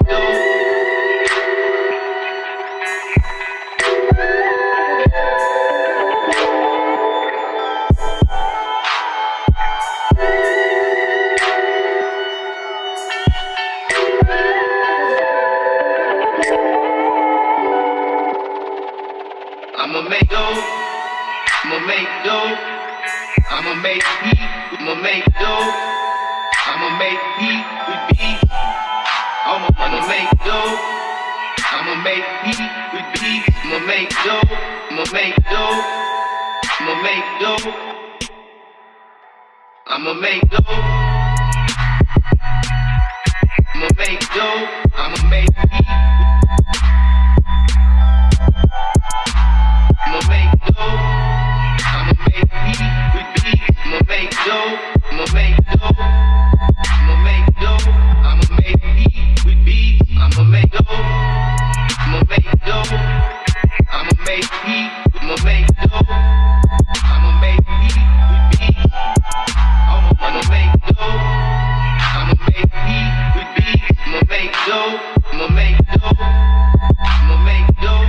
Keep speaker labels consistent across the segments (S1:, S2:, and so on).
S1: I'ma make dough, I'ma make dough, I'ma make heat, I'ma make dough, I'ma make heat with beats. I'ma make dough, I'ma make heat with beats. I'ma make dough, I'ma make dough, I'ma make dough, I'ma make dough, I'ma make dough, I'ma make heat. I'ma make dough, I'ma make heat with beats. I'ma make dough, I'ma make dough, I'ma make dough, I'ma make heat with beats. I'ma make dough, I'ma make dough, I'ma make heat, I'ma make dough, I'ma make heat with beats. I'ma make dough, I'ma make heat with beats. I'ma make dough, I'ma make dough, I'ma make dough.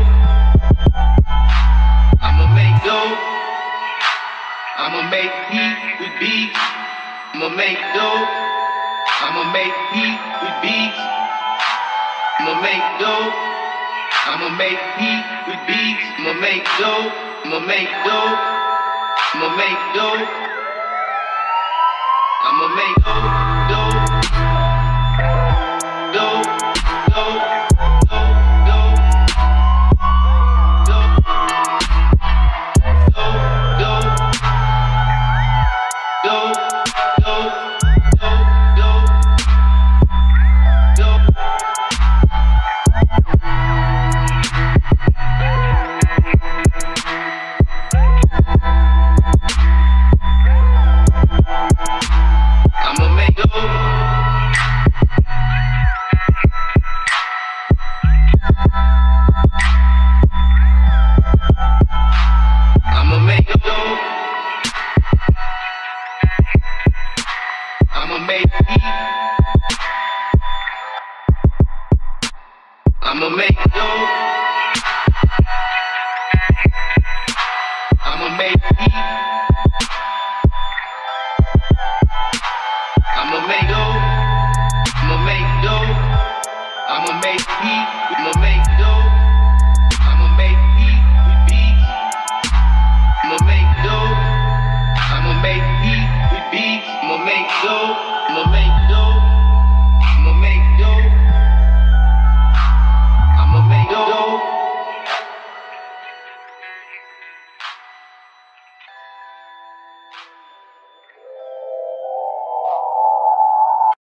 S1: I'ma make dough, I'ma make heat with beats. I'ma make dough, I'ma make heat with beats. I'ma make dough, I'ma make heat with beats. I'ma make dough, I'ma make dough, I'ma make dough, I'ma make dough, dough, dough, dough. I'ma make dough.